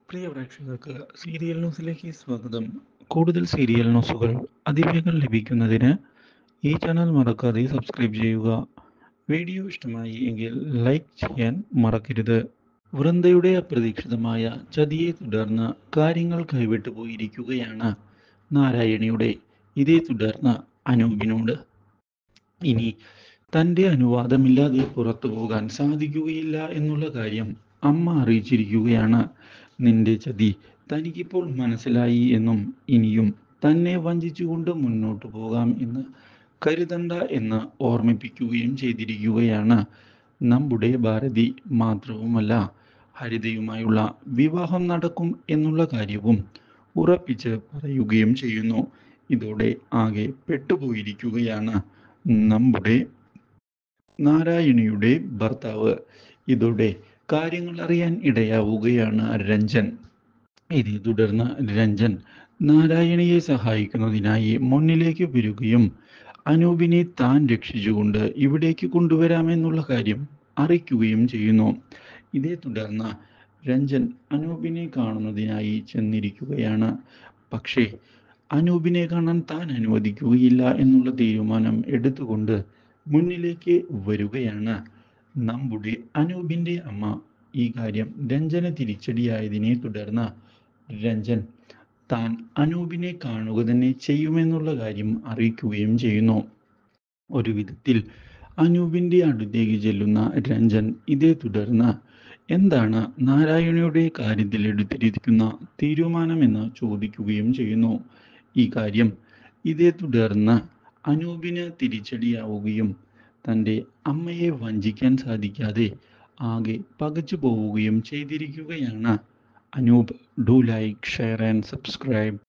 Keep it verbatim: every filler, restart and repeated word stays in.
പ്രിയ പ്രേക്ഷകർക്ക് സീരിയൽ ന്യൂസിലേക്ക് സ്വാഗതം. കൂടുതൽ സീരിയൽ ന്യൂസുകൾ അതിവേഗം ലഭിക്കുന്നതിന് ഈ ചാനൽ മറക്കാതെ സബ്സ്ക്രൈബ് ചെയ്യുക. വീഡിയോ ഇഷ്ടമായി എങ്കിൽ ലൈക്ക് ചെയ്യാൻ മറക്കരുത്. വൃന്ദയുടെ അപ്രതീക്ഷിതമായ ചതിയെ തുടർന്ന് കാര്യങ്ങൾ കൈവിട്ടു പോയിരിക്കുകയാണ് നാരായണിയുടെ. ഇതേ തുടർന്ന് അനൂപിനോട് ഇനി തൻ്റെ അനുവാദമില്ലാതെ പുറത്തു പോകാൻ സാധിക്കുകയില്ല എന്നുള്ള കാര്യം അമ്മ അറിയിച്ചിരിക്കുകയാണ്. നിന്റെ ചതി തനിക്കിപ്പോൾ മനസ്സിലായി എന്നും ഇനിയും തന്നെ വഞ്ചിച്ചുകൊണ്ട് മുന്നോട്ടു പോകാം എന്ന് കരുതണ്ട എന്ന് ഓർമ്മിപ്പിക്കുകയും ചെയ്തിരിക്കുകയാണ് നമ്മുടെ ഭാരതി. മാത്രവുമല്ല, ഹരിതയുമായുള്ള വിവാഹം നടക്കും എന്നുള്ള കാര്യവും ഉറപ്പിച്ച് പറയുകയും ചെയ്യുന്നു. ഇതോടെ ആകെ പെട്ടുപോയിരിക്കുകയാണ് നമ്മുടെ നാരായണിയുടെ ഭർത്താവ്. ഇതോടെ കാര്യങ്ങൾ അറിയാൻ ഇടയാവുകയാണ് രഞ്ജൻ. ഇതേ തുടർന്ന് രഞ്ജൻ നാരായണിയെ സഹായിക്കുന്നതിനായി മുന്നിലേക്ക് വരികയും അനൂപിനെ താൻ രക്ഷിച്ചുകൊണ്ട് ഇവിടേക്ക് കൊണ്ടുവരാമെന്നുള്ള കാര്യം അറിയിക്കുകയും ചെയ്യുന്നു. ഇതേ തുടർന്ന് രഞ്ജൻ അനൂപിനെ കാണുന്നതിനായി ചെന്നിരിക്കുകയാണ്. പക്ഷേ അനൂപിനെ കാണാൻ താൻ അനുവദിക്കുകയില്ല എന്നുള്ള തീരുമാനം എടുത്തുകൊണ്ട് മുന്നിലേക്ക് വരികയാണ് നമ്മുടെ അനൂപിൻ്റെ അമ്മ. ഈ കാര്യം രഞ്ജന് തിരിച്ചടിയായതിനെ തുടർന്ന് രഞ്ജൻ താൻ അനൂപിനെ കാണുക തന്നെ ചെയ്യുമെന്നുള്ള കാര്യം അറിയിക്കുകയും ചെയ്യുന്നു. ഒരു വിധത്തിൽ അനൂപിൻ്റെ അടുത്തേക്ക് ചെല്ലുന്ന രഞ്ജൻ ഇതേ തുടർന്ന് എന്താണ് നാരായണിയുടെ കാര്യത്തിൽ എടുത്തിരിക്കുന്ന തീരുമാനമെന്ന് ചോദിക്കുകയും ചെയ്യുന്നു. ഈ കാര്യം ഇതേ തുടർന്ന് അനൂപിന് തിരിച്ചടിയാവുകയും തൻ്റെ അമ്മയെ വഞ്ചിക്കാൻ സാധിക്കാതെ ആകെ പകച്ചു പോവുകയും ചെയ്തിരിക്കുകയാണ് Anoop. Do like, share and subscribe.